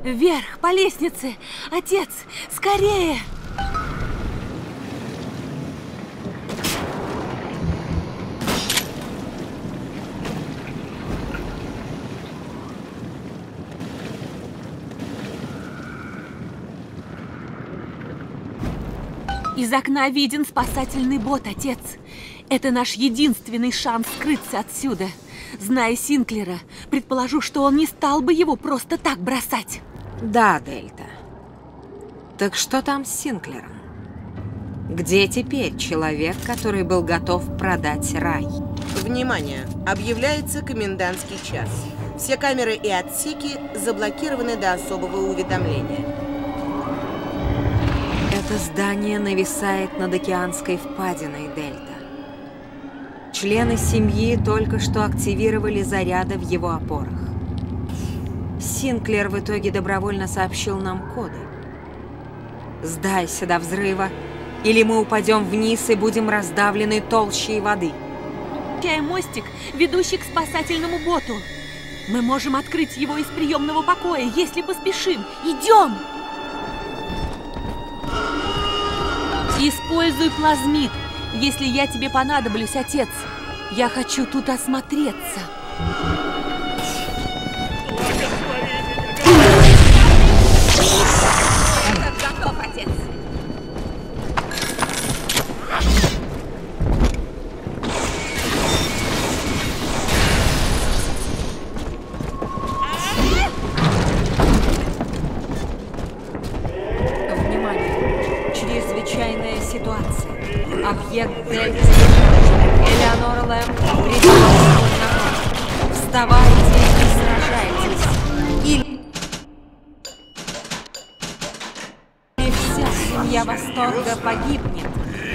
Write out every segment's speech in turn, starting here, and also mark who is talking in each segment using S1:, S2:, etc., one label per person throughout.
S1: Вверх, по лестнице! Отец, скорее! Из окна виден спасательный бот, отец. Это наш единственный шанс скрыться отсюда. Зная Синклера, предположу, что он не стал бы его просто так бросать.
S2: Да, Дельта. Так что там с Синклером? Где теперь человек, который был готов продать рай?
S3: Внимание! Объявляется комендантский час. Все камеры и отсеки заблокированы до особого уведомления.
S2: Это здание нависает над океанской впадиной, Дельта. Члены семьи только что активировали заряды в его опорах. Синклер в итоге добровольно сообщил нам коды. Сдайся до взрыва, или мы упадем вниз и будем раздавлены толщей воды.
S1: Чай мостик, ведущий к спасательному боту. Мы можем открыть его из приемного покоя, если поспешим. Идем! Используй плазмид, если я тебе понадоблюсь, отец. Я хочу тут осмотреться. Этот готов, отец.
S2: Внимание! Чрезвычайная ситуация. Объект Дельта. Элеонора Лэм придерживает на. Вставайте и сражайтесь. Или вся семья Восторга погибнет.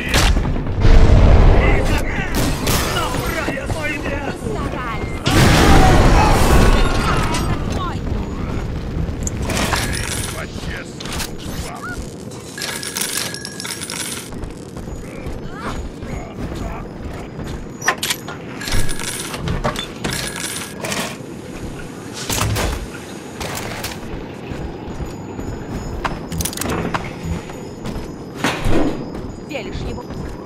S1: Его.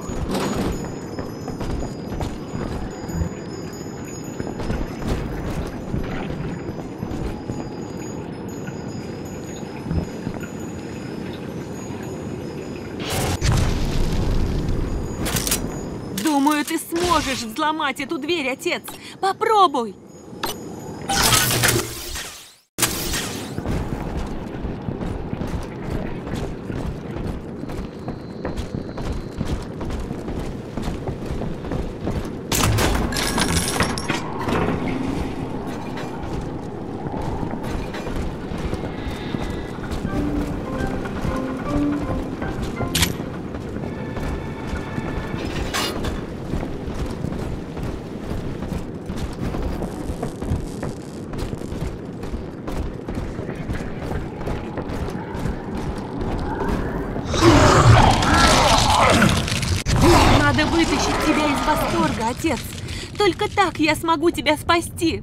S1: Думаю, ты сможешь взломать эту дверь, отец. Попробуй. Надо вытащить тебя из восторга, отец. Только так я смогу тебя спасти.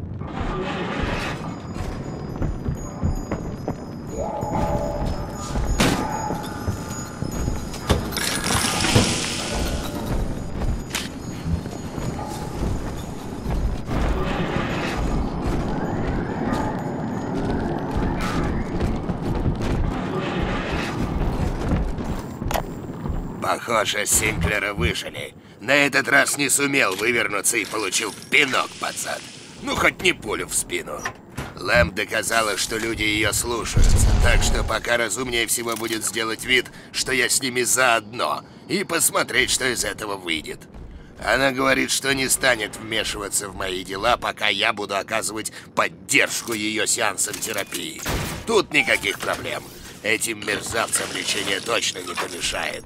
S4: Похоже, Синклера выжили. На этот раз не сумел вывернуться и получил пинок под зад. Ну, хоть не пулю в спину. Лэм доказала, что люди ее слушаются, так что пока разумнее всего будет сделать вид, что я с ними заодно, и посмотреть, что из этого выйдет. Она говорит, что не станет вмешиваться в мои дела, пока я буду оказывать поддержку ее сеансам терапии. Тут никаких проблем. Этим мерзавцам лечение точно не помешает.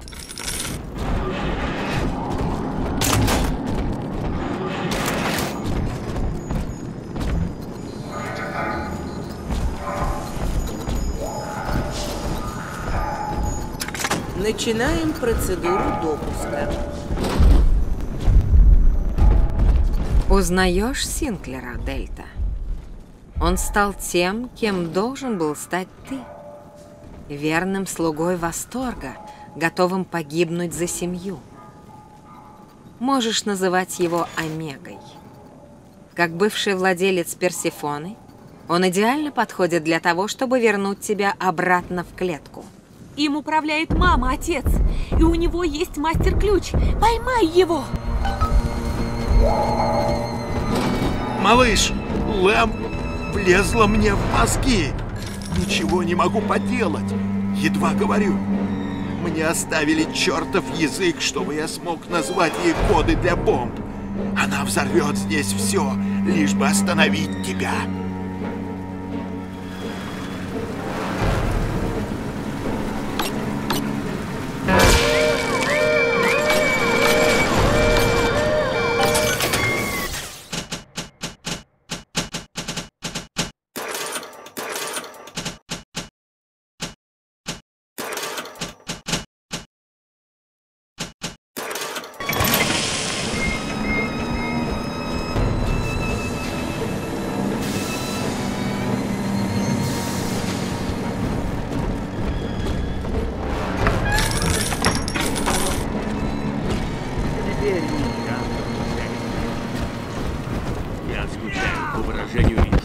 S3: Начинаем процедуру допуска.
S2: Узнаешь Синклера, Дельта? Он стал тем, кем должен был стать ты. Верным слугой восторга, готовым погибнуть за семью. Можешь называть его Омегой. Как бывший владелец Персефоны, он идеально подходит для того, чтобы вернуть тебя обратно в клетку.
S1: Им управляет мама, отец, и у него есть мастер-ключ. Поймай его!
S5: Малыш, Лэм влезла мне в мозги. Ничего не могу поделать. Едва говорю. Мне оставили чертов язык, чтобы я смог назвать ей коды для бомб. Она взорвет здесь все, лишь бы остановить тебя.
S6: Я скучаю по выражению инстинкта.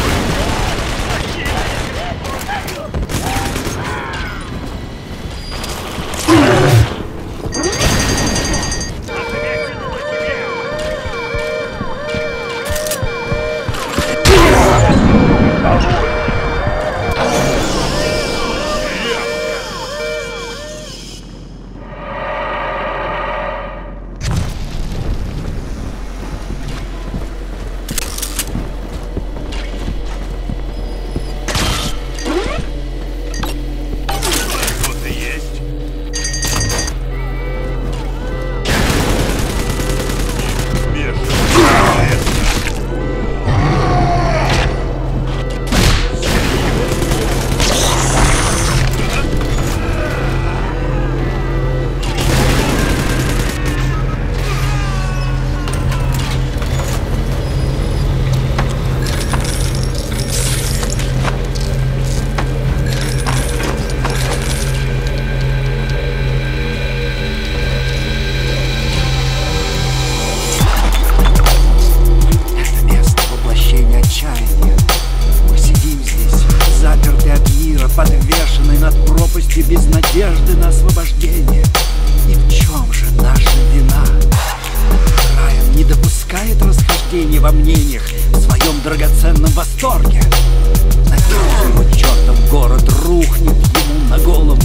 S7: Подвешенный над пропастью без надежды на освобождение. И в чем же наша вина? Райан не допускает расхождения во мнениях в своем драгоценном восторге. Надеюсь, его чертов город рухнет ему на голову.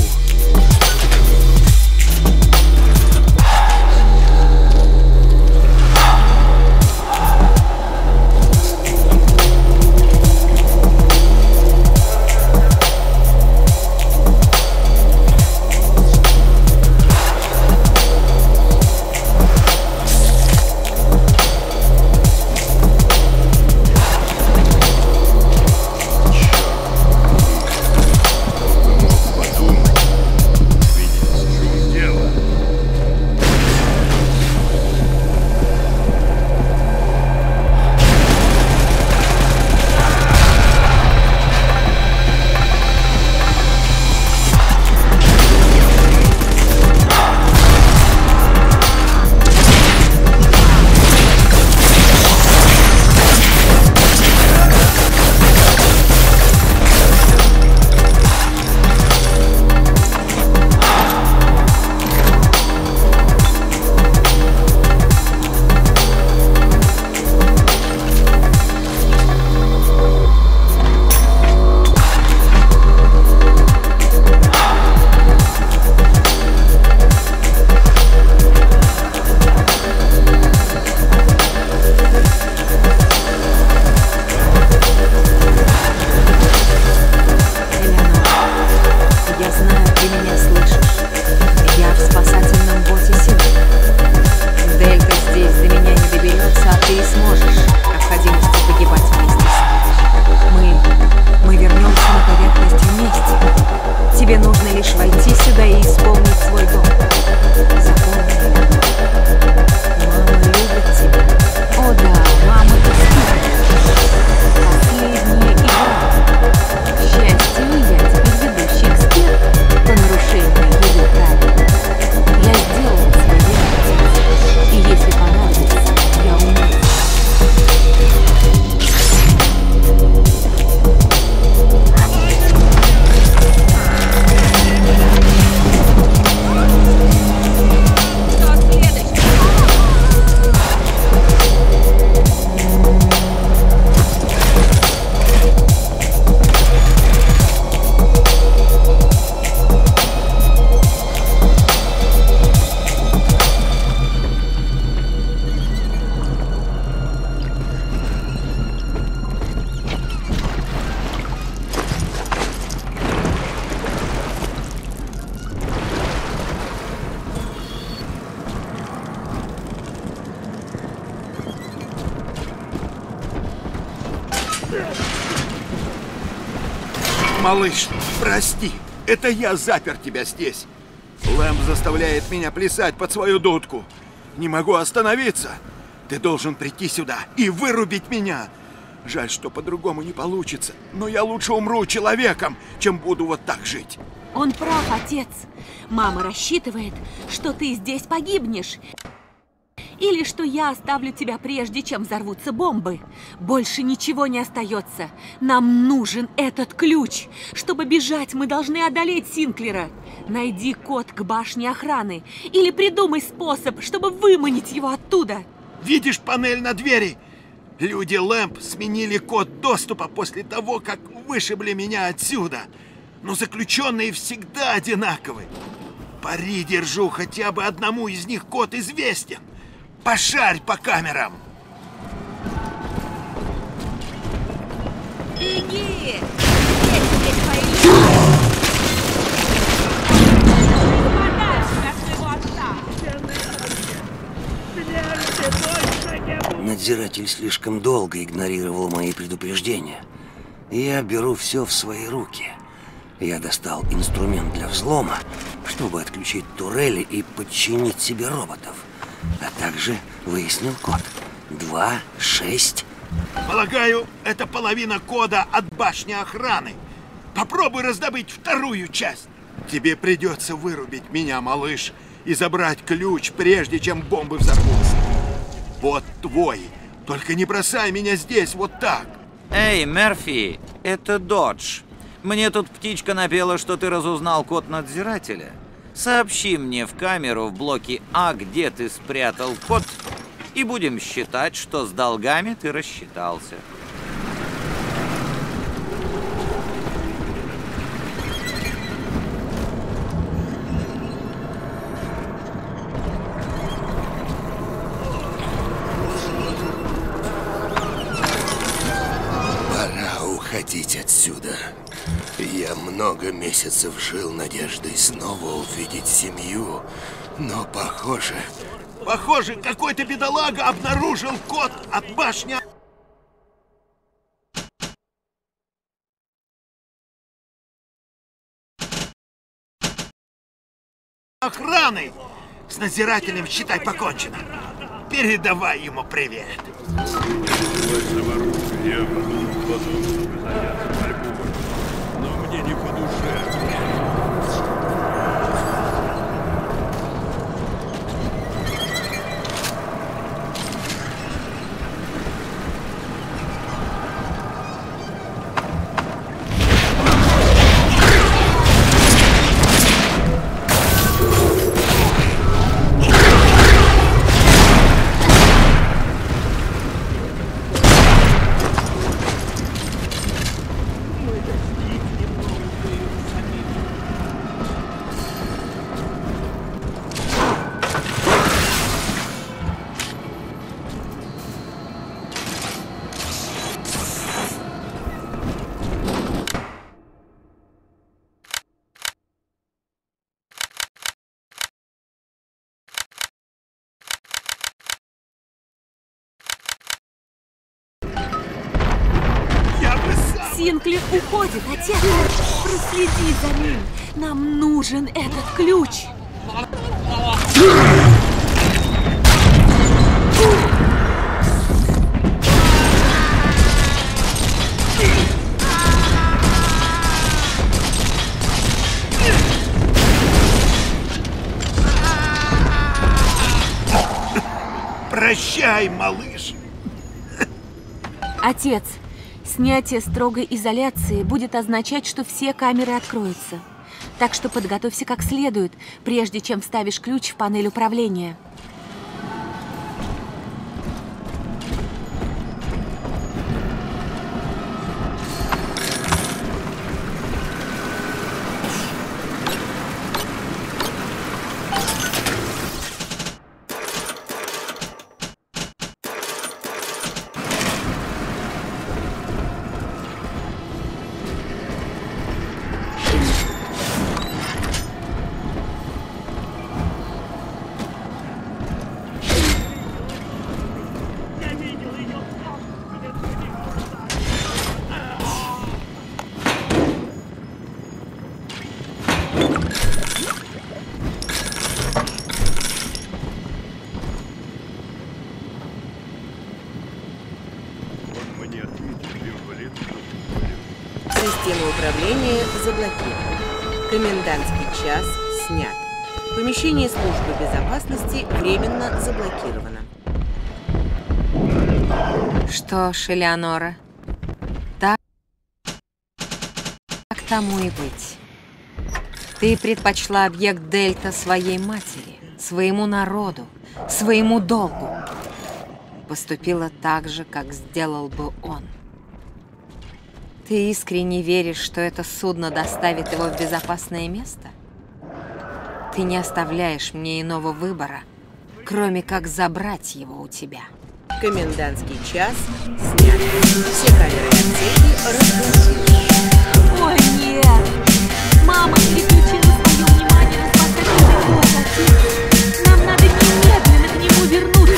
S5: Малыш, прости. Это я запер тебя здесь. Лэмб заставляет меня плясать под свою дудку. Не могу остановиться. Ты должен прийти сюда и вырубить меня. Жаль, что по-другому не получится. Но я лучше умру человеком, чем буду вот так жить.
S1: Он прав, отец. Мама рассчитывает, что ты здесь погибнешь. Или что я оставлю тебя прежде, чем взорвутся бомбы. Больше ничего не остается. Нам нужен этот ключ. Чтобы бежать, мы должны одолеть Синклера. Найди код к башне охраны. Или придумай способ, чтобы выманить его оттуда.
S5: Видишь панель на двери? Люди Лэмб сменили код доступа после того, как вышибли меня отсюда. Но заключенные всегда одинаковы. Пари держу, хотя бы одному из них код известен. Пошарь по камерам.
S1: Беги! Здесь твои люди! Подальше от своего отца!
S8: Надзиратель слишком долго игнорировал мои предупреждения. Я беру все в свои руки. Я достал инструмент для взлома, чтобы отключить турели и подчинить себе роботов. А также выяснил код. 2-6.
S5: Полагаю, это половина кода от башни охраны. Попробуй раздобыть вторую часть. Тебе придется вырубить меня, малыш, и забрать ключ, прежде чем бомбы взорвутся. Вот твой. Только не бросай меня здесь вот так.
S9: Эй, Мерфи, это Додж. Мне тут птичка напела, что ты разузнал код надзирателя. Сообщи мне в камеру в блоке А, где ты спрятал код, и будем считать, что с долгами ты рассчитался.
S4: Пора уходить отсюда. Я много месяцев жил надеждой снова увидеть семью, но похоже...
S5: Похоже, какой-то бедолага обнаружил код от башни охраны. С надзирателем, считай, покончено. Передавай ему привет.
S6: Но мне не по душе.
S1: Синклер уходит, отец! Проследи за ним! Нам нужен этот ключ!
S5: Прощай, малыш!
S1: Отец, снятие строгой изоляции будет означать, что все камеры откроются. Так что подготовься как следует, прежде чем вставишь ключ в панель управления.
S3: Система управления заблокирована. Комендантский час снят. Помещение службы безопасности временно заблокировано.
S2: Что ж, Элеонора, так тому и быть. Ты предпочла объект Дельта своей матери, своему народу, своему долгу. Поступила так же, как сделал бы он. Ты искренне веришь, что это судно доставит его в безопасное место? Ты не оставляешь мне иного выбора, кроме как забрать его у тебя.
S3: Комендантский час снят. Все камеры и отсеки разблокированы.
S1: Ой, нет! Мама переключила свое внимание на спасательный лодочек. Нам надо немедленно к нему вернуться.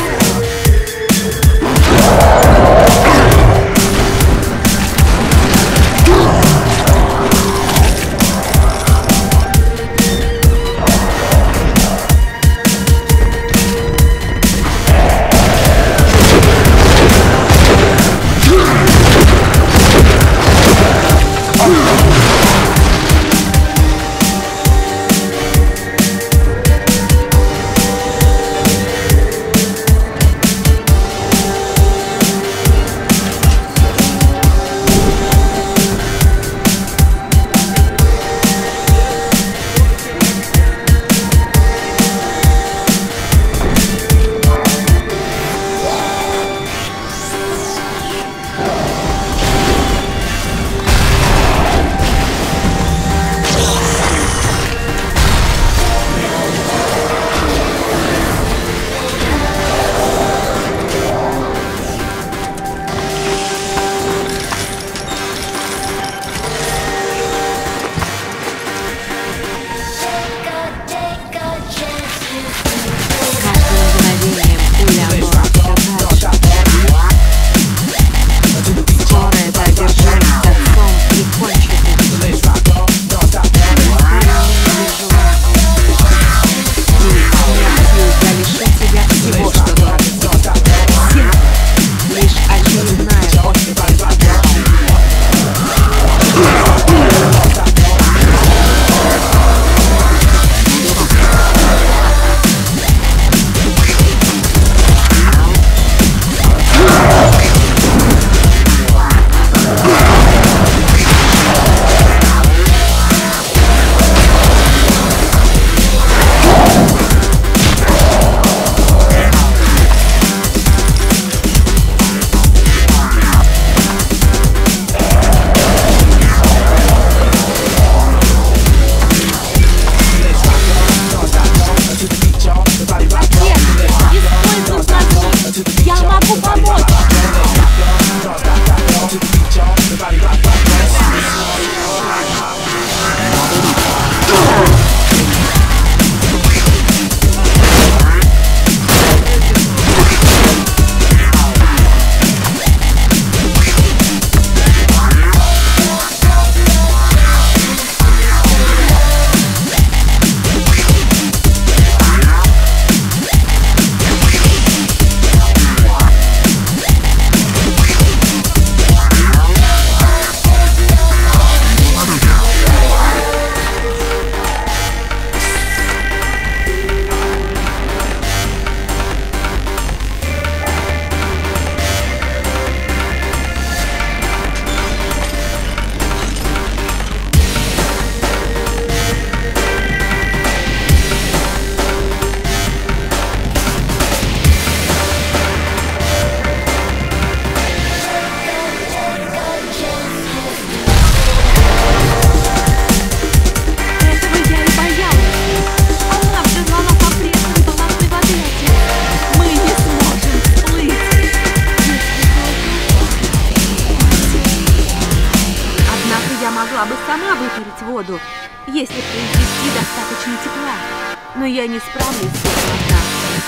S1: воду, если произвести достаточно тепла. Но я не справлюсь с этим одна.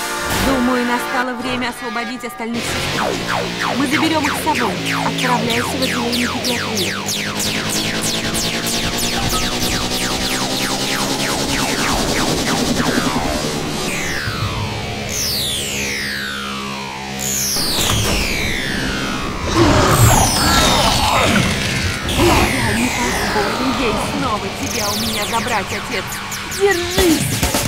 S1: Думаю, настало время освободить остальных сестер. Мы заберем их с собой, отправляясь в отделение педиатрии. снова тебя у меня забрать, отец. Держись!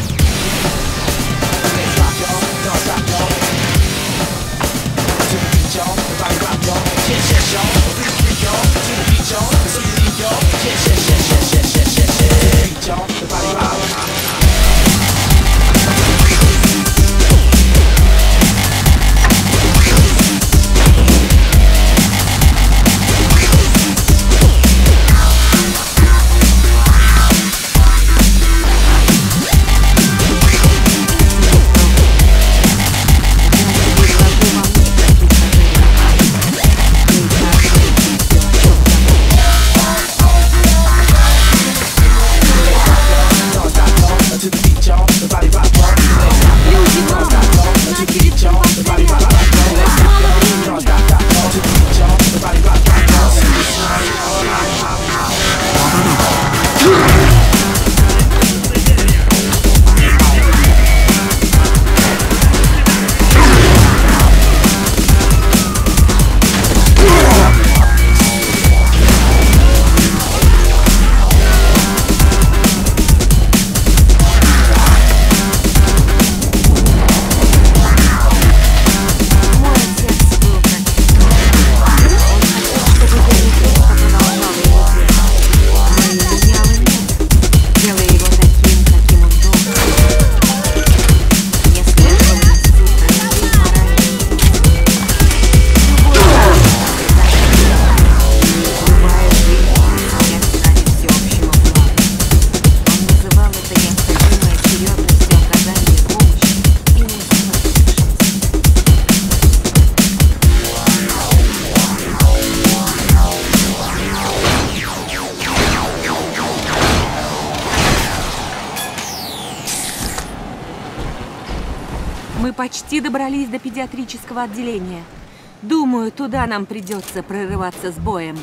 S1: Мы почти добрались до педиатрического отделения. Думаю, туда нам придется прорываться с боем.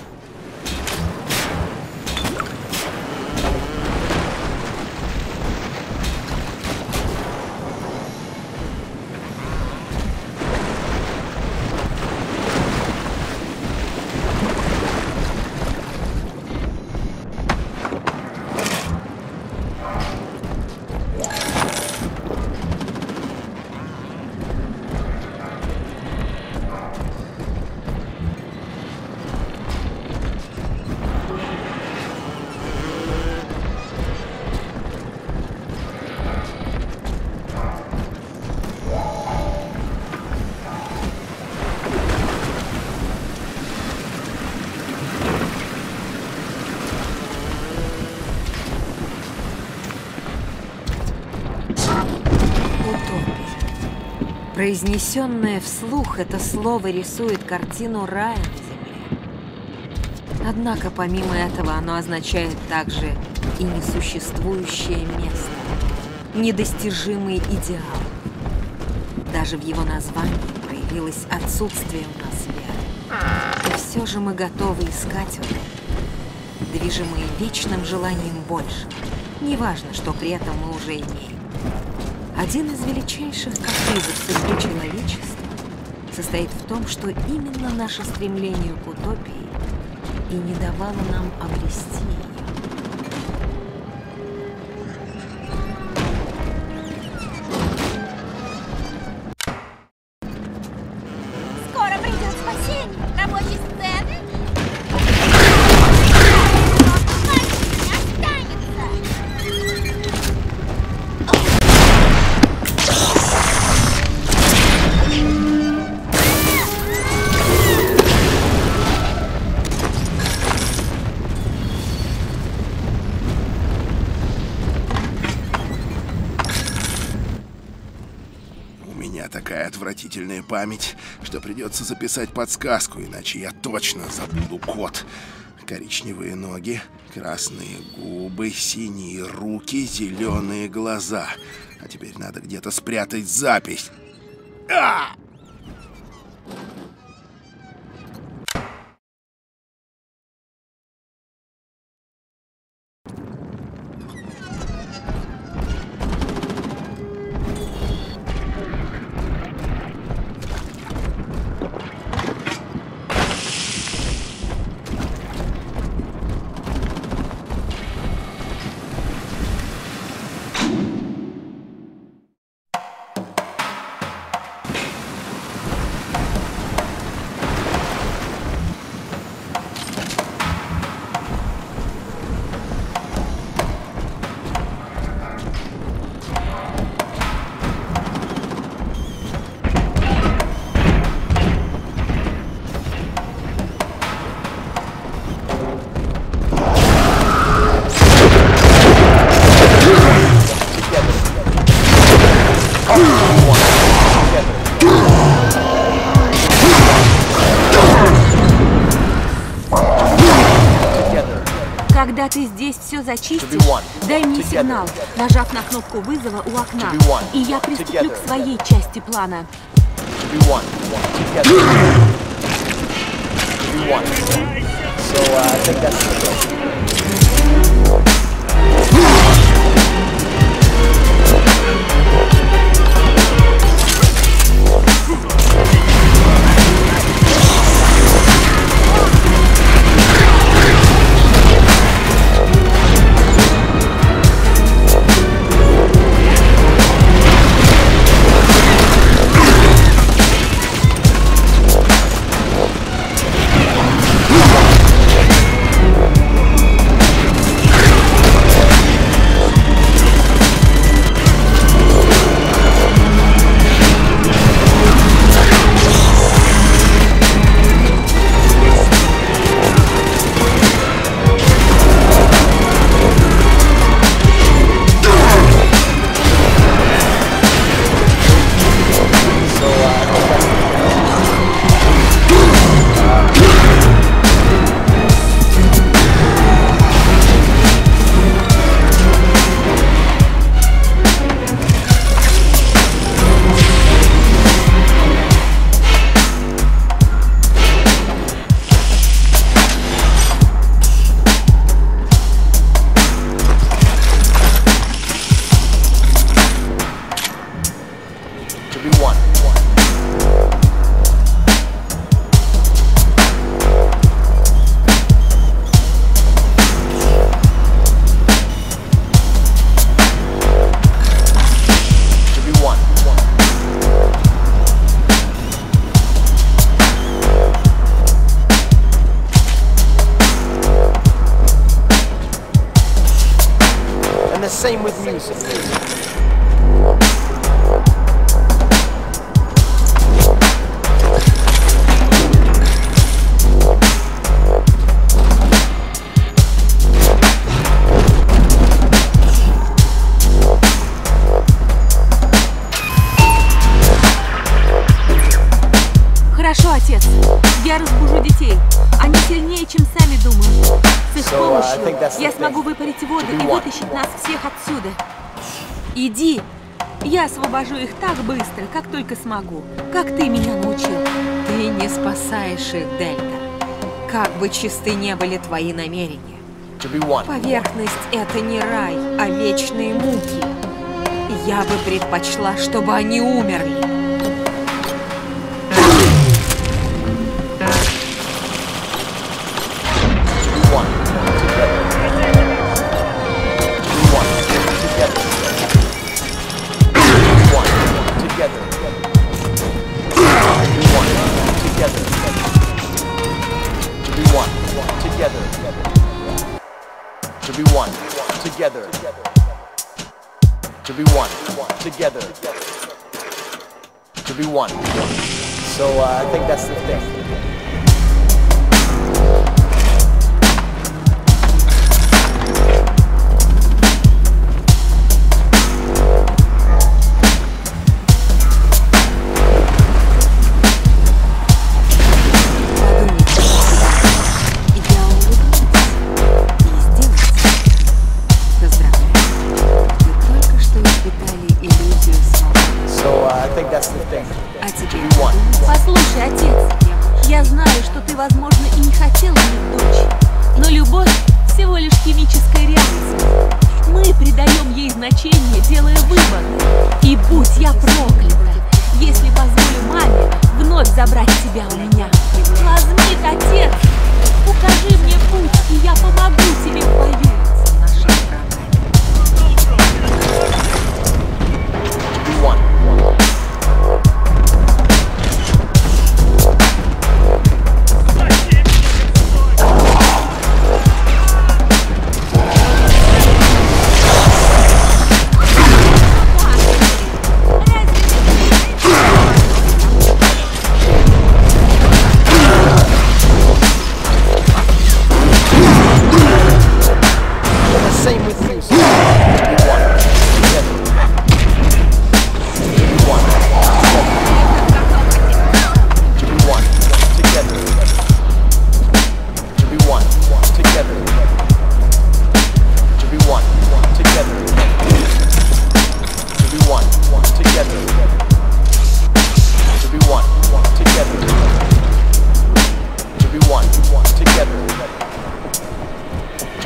S1: Произнесенное вслух, это слово рисует картину рая на земле. Однако, помимо этого, оно означает также и несуществующее место, недостижимый идеал. Даже в его названии проявилось отсутствие у нас веры. И все же мы готовы искать это, движимые вечным желанием больше. Неважно, что при этом мы уже имеем. Один из величайших капризов судьбы человечества состоит в том, что именно наше стремление к утопии и не давало нам обрести ее.
S10: Скоро придет спасение. Рабочей сцены.
S5: Такая отвратительная память, что придется записать подсказку, иначе я точно забуду код. Коричневые ноги, красные губы, синие руки, зеленые глаза. А теперь надо где-то спрятать запись. А!
S1: Когда ты здесь все зачистишь, дай мне сигнал, нажав на кнопку вызова у окна, и я приступлю к своей части плана.
S11: Same with music.
S1: Хорошо, отец. Я разбужу детей. Они сильнее, чем сами думают. С их помощью я смогу выпарить воду и вытащить нас всех отсюда. Иди. Я освобожу их так быстро, как только смогу. Как ты меня научил.
S2: Ты не спасаешь их, Дельта. Как бы чисты не были твои намерения. Поверхность — это не рай, а вечные муки. Я бы предпочла, чтобы они умерли.
S11: To be one. So I think that's the thing.
S1: Послушай, отец, я знаю, что ты, возможно, и не хотел иметь дочь, но любовь всего лишь химическая реакция. Мы придаем ей значение, делая выбор. И будь я проклята, если позволю маме вновь забрать тебя у меня. Возьми, отец, укажи мне путь, и я помогу тебе в бою.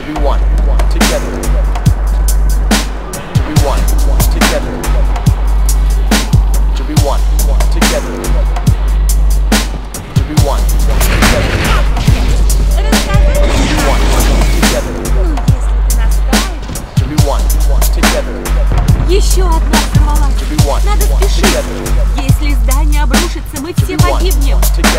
S11: To be one, together. To be one, together. To be one, together. To be one, together. To be one, together. To be one, together.
S1: Еще одна взорвалась. Надо спешить. Если здание обрушится, мы все погибнем.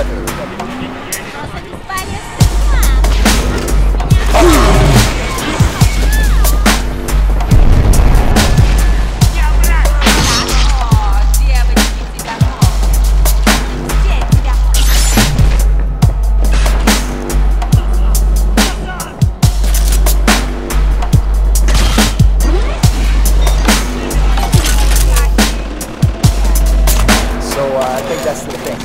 S11: I think that's the thing.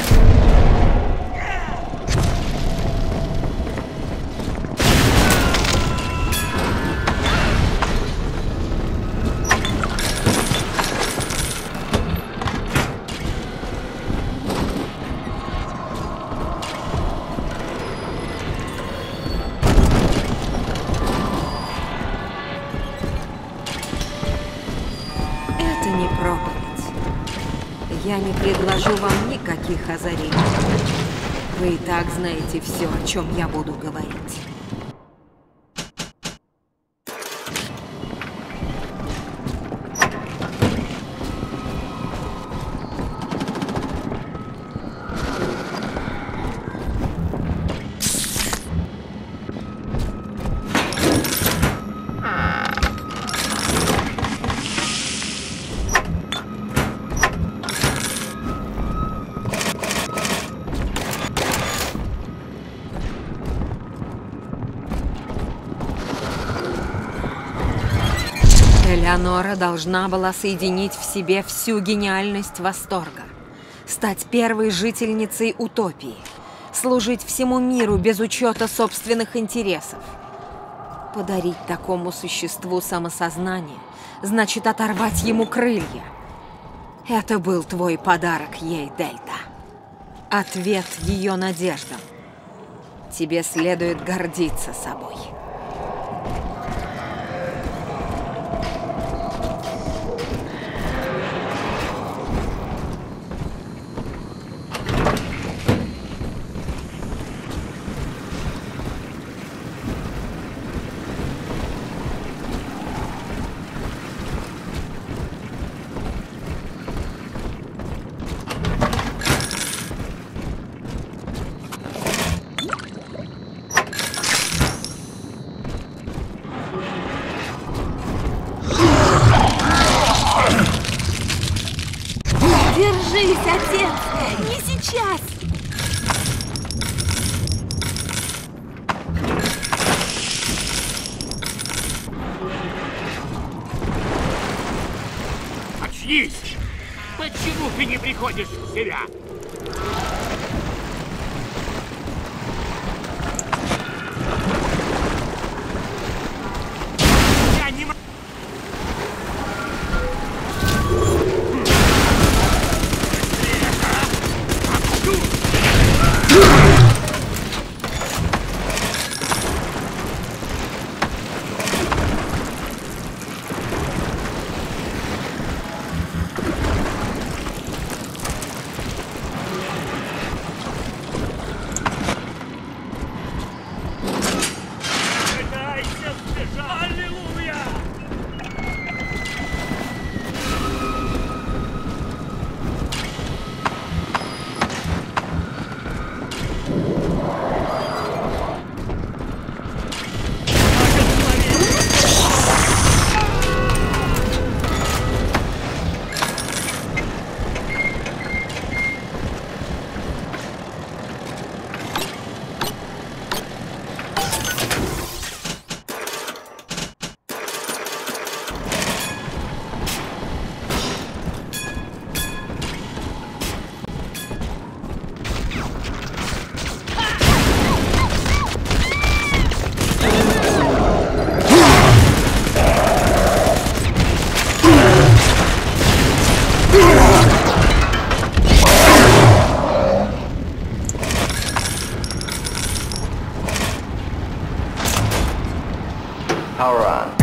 S2: Это не проповедь. Я не предложу вам никаких озарений. Вы и так знаете все, о чем я буду говорить. Элеонора должна была соединить в себе всю гениальность восторга, стать первой жительницей утопии, служить всему миру без учета собственных интересов. Подарить такому существу самосознание значит оторвать ему крылья. Это был твой подарок ей, Дельта. Ответ ее надеждам. Тебе следует гордиться собой.
S1: Держись, отец! Не сейчас!
S6: Очнись! Почему ты не приходишь в себя?
S11: Power on.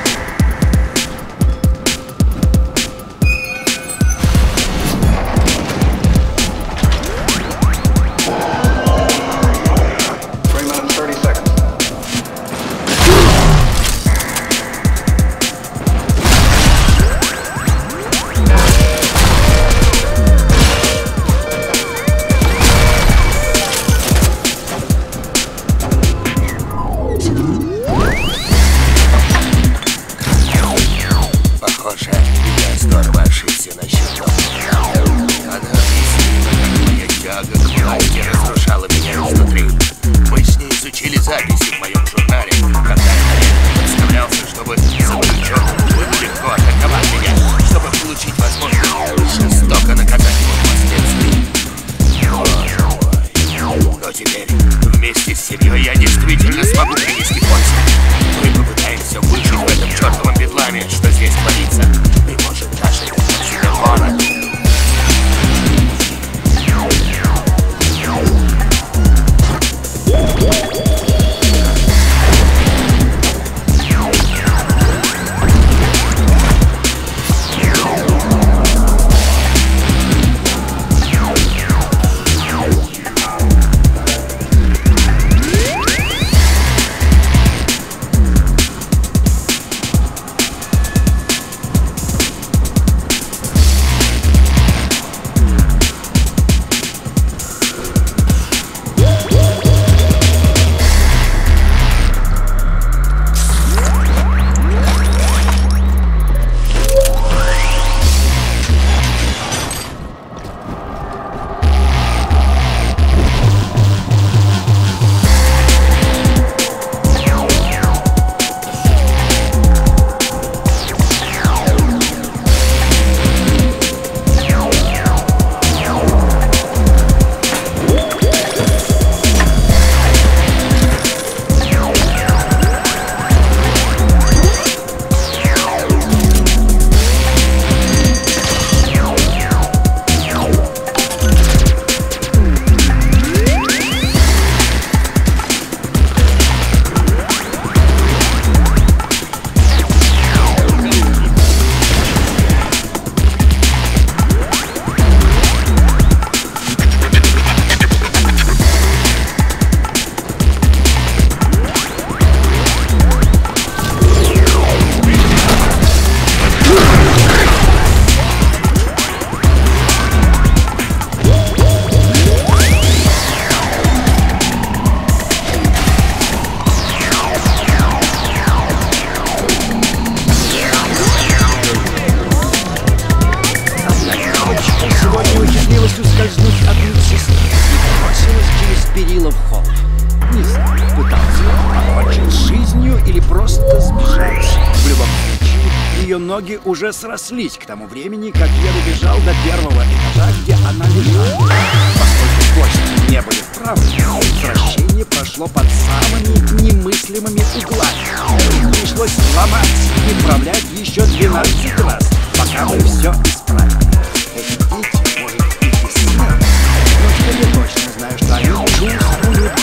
S7: Ноги уже срослись к тому времени, как я добежал до первого этажа, где она лежала. Поскольку кости не были вправлены, вращение прошло под самыми немыслимыми углами. Их пришлось сломать и вправлять еще 12 раз, пока мы все исправили. Эти дети, может, и бессмертны, но теперь я точно знаю, что они чувствуют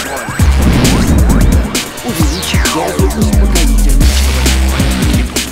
S7: боль. Увеличить дозу успокоительных, чтобы такое не повторилось.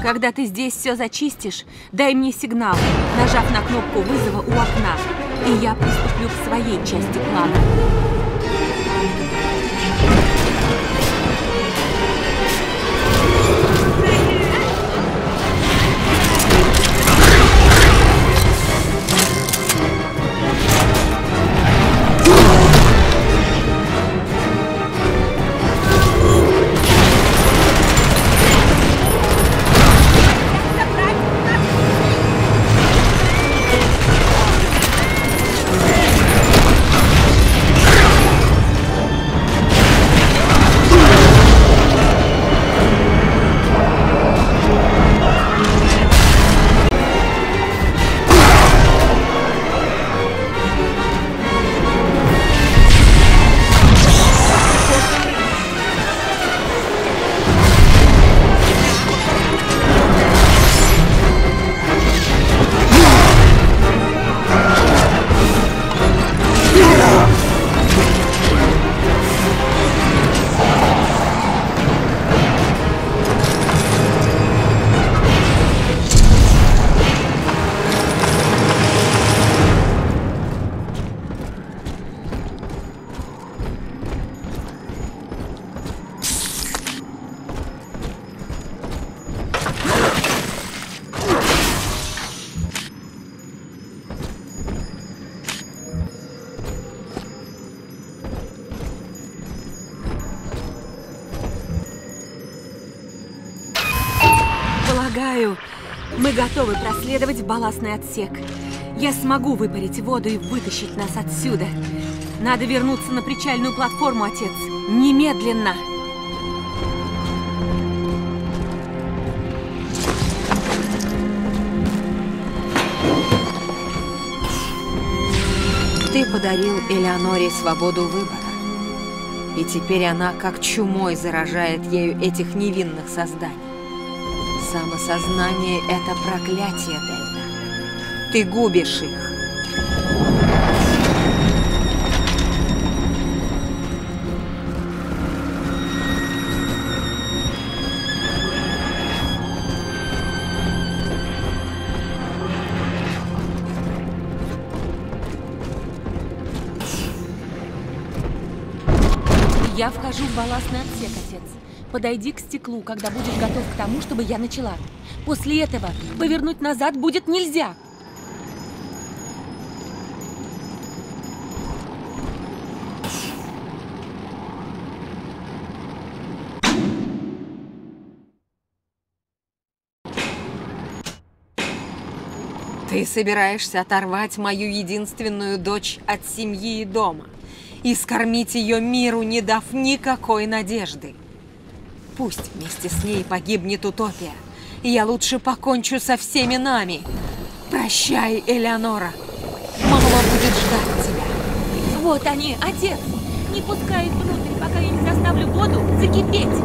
S1: Когда ты здесь все зачистишь, дай мне сигнал, нажав на кнопку вызова у окна, и я приступлю к своей части плана. Полагаю, мы готовы проследовать балластный отсек. Я смогу выпарить воду и вытащить нас отсюда. Надо вернуться на причальную платформу, отец. Немедленно!
S2: Ты подарил Элеоноре свободу выбора. И теперь она как чумой заражает ею этих невинных созданий. Самосознание — это проклятие, Дельта. Ты губишь их.
S1: Я вхожу в балластный отсек, отец. Подойди к стеклу, когда будешь готов к тому, чтобы я начала. После этого повернуть назад будет нельзя.
S2: Ты собираешься оторвать мою единственную дочь от семьи и дома и скормить ее миру, не дав никакой надежды. Пусть вместе с ней погибнет утопия. Я лучше покончу со всеми нами. Прощай, Элеонора. Мама будет ждать тебя.
S1: Вот они, отец. Не пускай их внутрь, пока я не заставлю воду закипеть.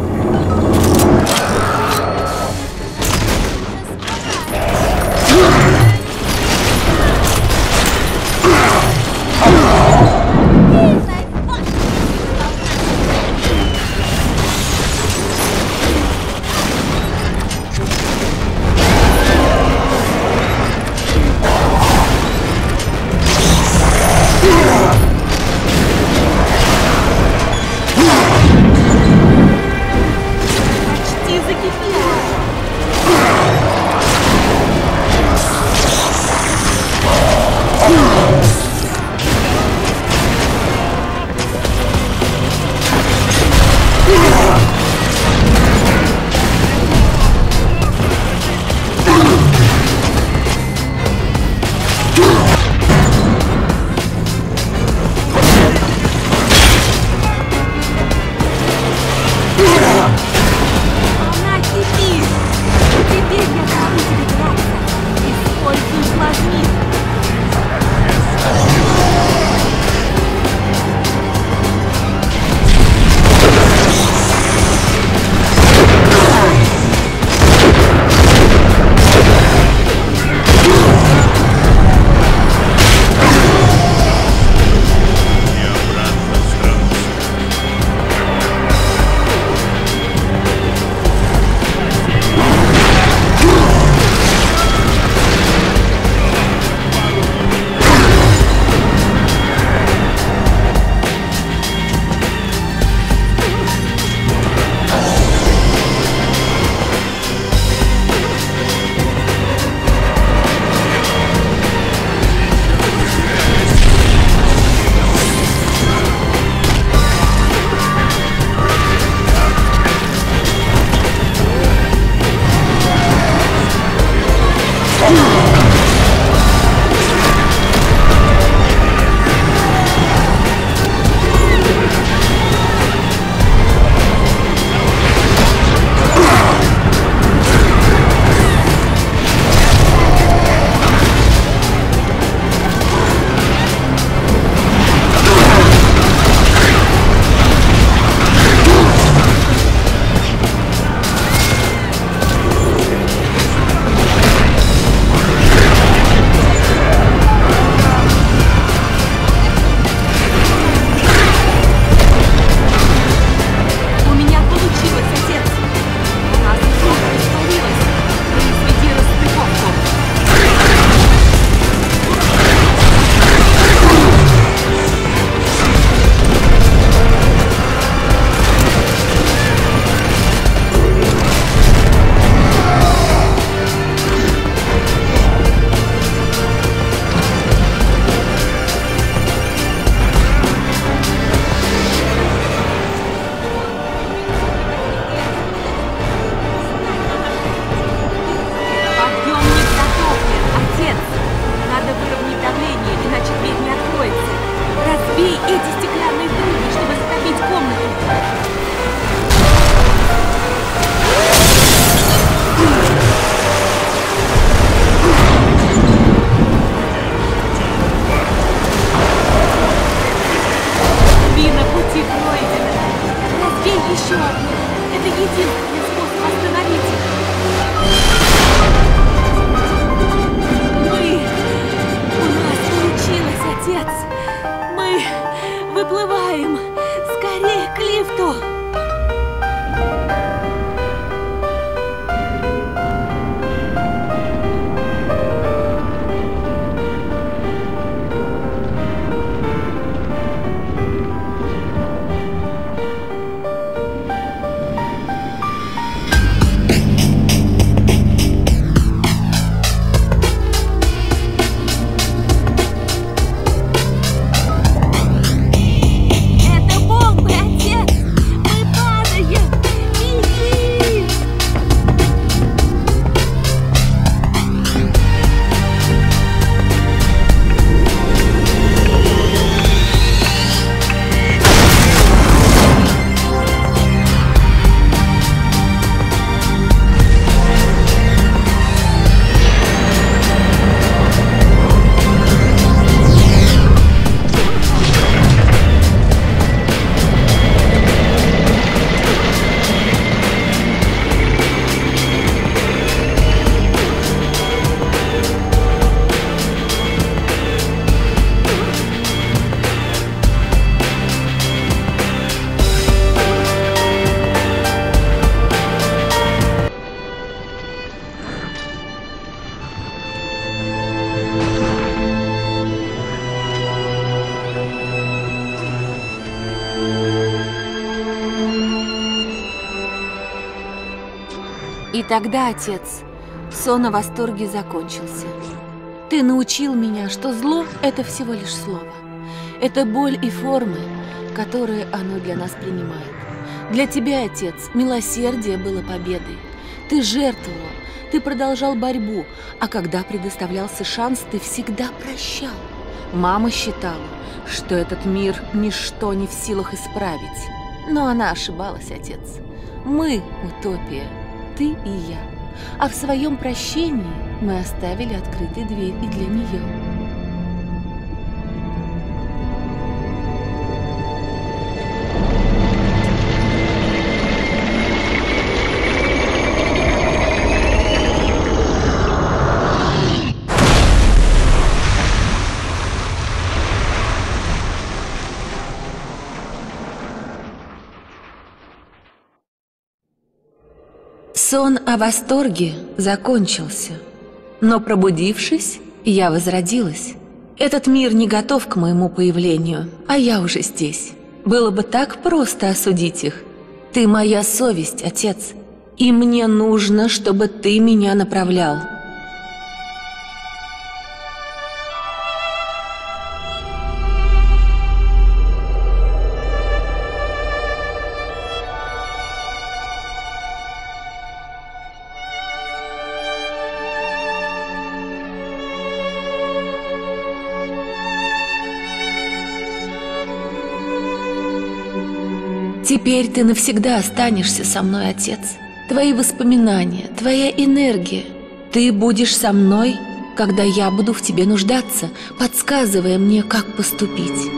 S1: И тогда, отец, сон о восторге закончился. Ты научил меня, что зло – это всего лишь слово. Это боль и формы, которые оно для нас принимает. Для тебя, отец, милосердие было победой. Ты жертвовал, ты продолжал борьбу, а когда предоставлялся шанс, ты всегда прощал. Мама считала, что этот мир ничто не в силах исправить. Но она ошибалась, отец. Мы – утопия, ты и я. А в своем прощении мы оставили открытой дверь и для нее. Сон о восторге закончился, но, пробудившись, я возродилась. Этот мир не готов к моему появлению, а я уже здесь. Было бы так просто осудить их. Ты моя совесть, отец, и мне нужно, чтобы ты меня направлял. Теперь ты навсегда останешься со мной, отец. Твои воспоминания, твоя энергия. Ты будешь со мной, когда я буду в тебе нуждаться, подсказывая мне, как поступить.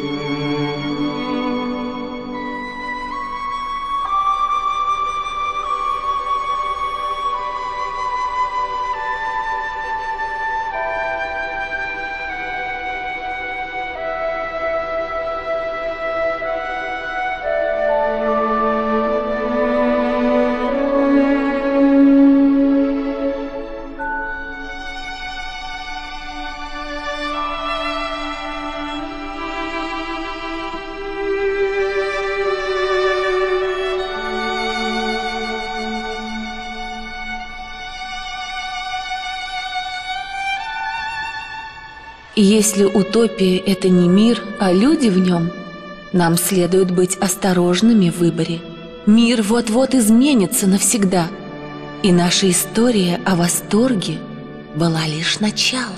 S1: Если утопия – это не мир, а люди в нем, нам следует быть осторожными в выборе. Мир вот-вот изменится навсегда, и наша история о восторге была лишь началом.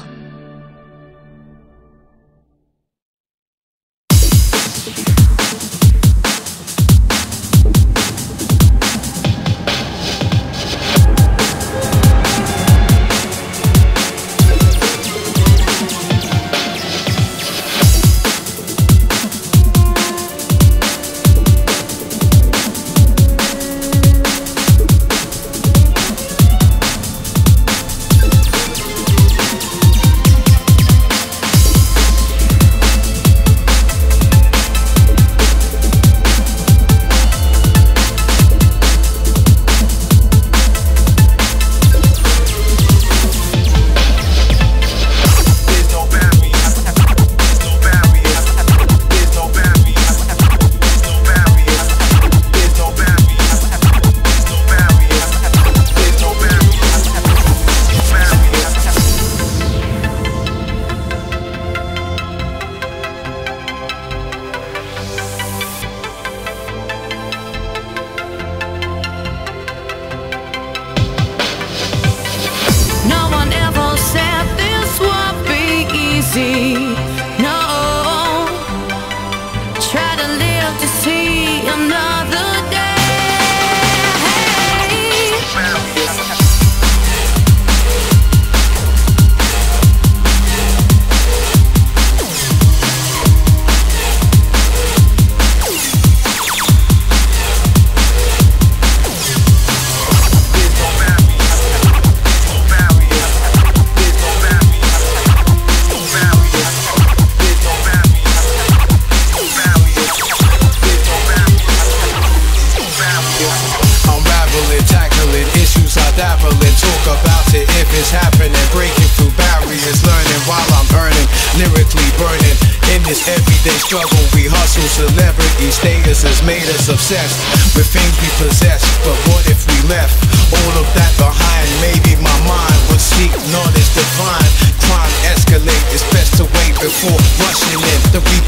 S12: Everyday struggle, we hustle, celebrity status has made us obsessed with things we possess. But what if we left all of that behind?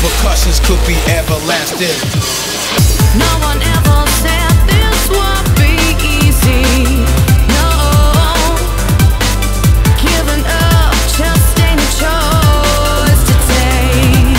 S12: repercussions could be everlasting.
S13: No one ever said this would be easy. No, giving up just ain't a choice to take.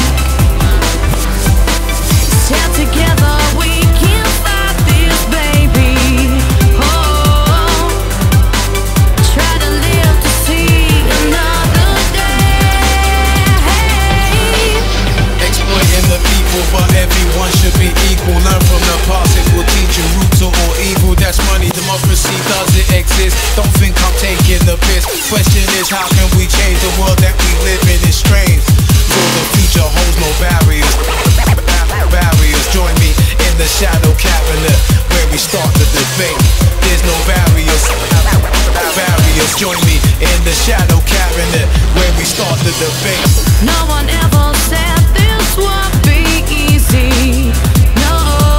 S13: Stand together, we can fight this, baby. Oh, try to live to see another day.
S12: Exploiting the people, but everyone should be equal. Learn from the past, it will teach you roots or evil. That's money, democracy, does it exist? Don't think I'm taking the piss. Question is, how can we change the world that we live in? Is strange. For the future holds no barriers. Barriers, join me in the shadow cabinet where we start the debate. There's no barriers. Barriers, join me in the shadow cabinet where we start the debate.
S13: No one ever said this would be easy. No,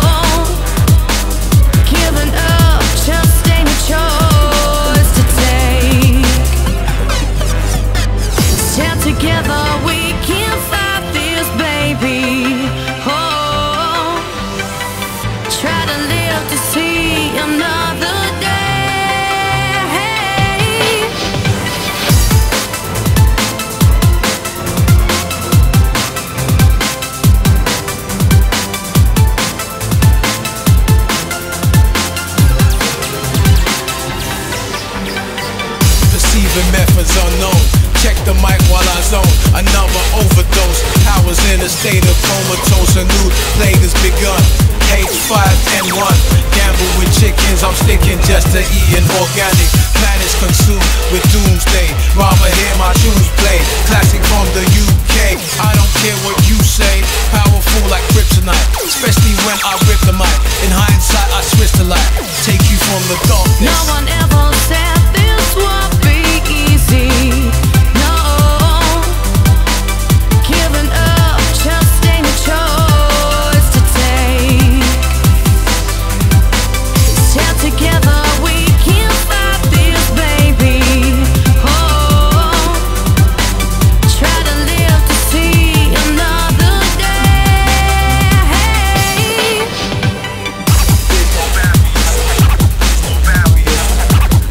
S13: giving up just ain't a choice to take. Stand together, we can fight this, baby. Oh, try to live to see another day.
S12: Deceiving methods unknown. Check the mic while I zone. Another overdose. I was in a state of comatose. A new plague has begun. H5N1. Gamble with chickens. I'm sticking just to eating organic. Planets consumed with doomsday. Rather hear my tunes play. Classic from the UK. I don't care what you say. Powerful like kryptonite. Especially when I rip the mic. In hindsight, I switch the light. Take you from the darkness.
S13: No one ever said this would be easy. No, giving up just ain't a choice to take. Stand together, we can fight this, baby. Oh, try to live to see another day.
S12: There's no barriers.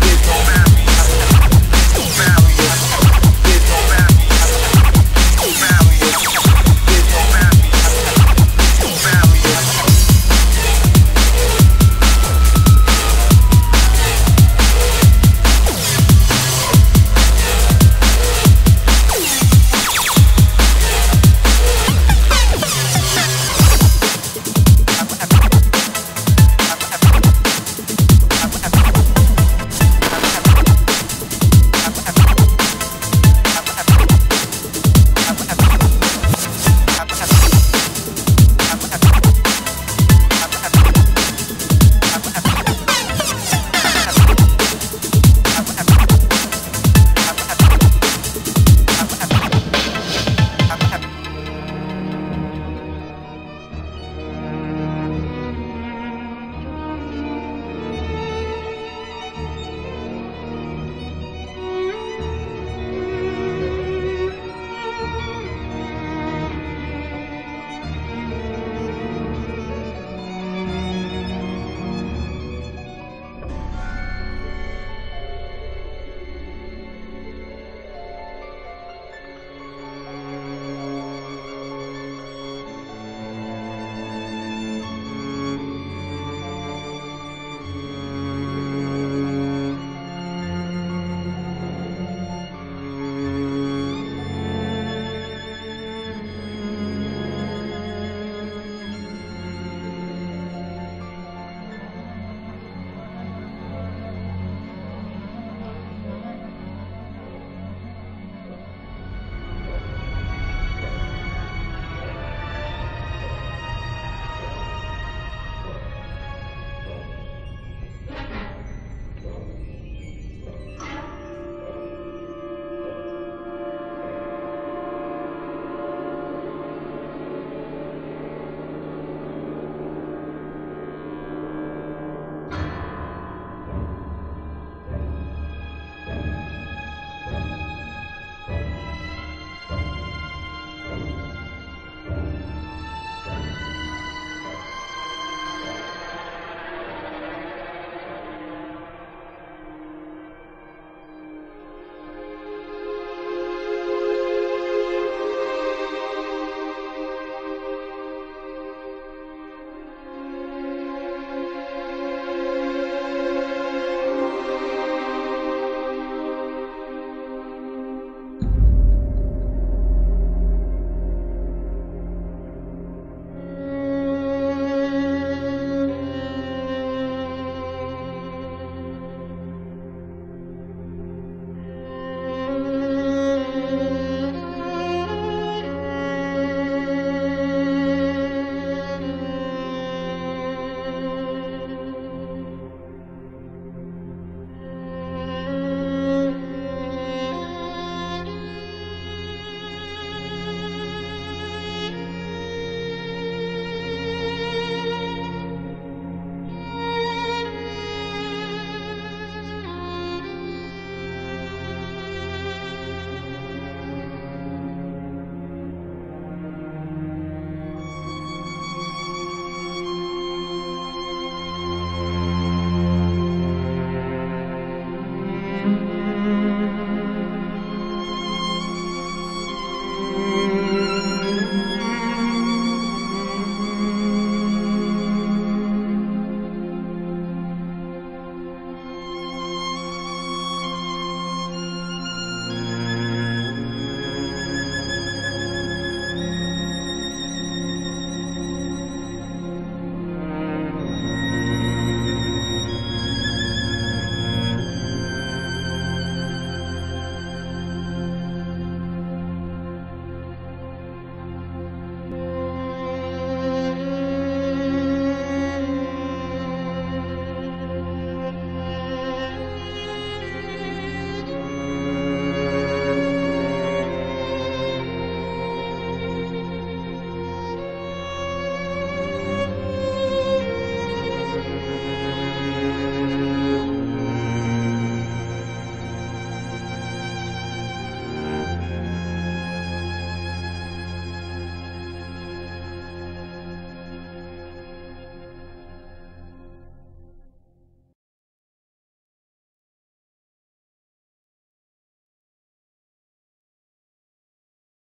S13: Thank you.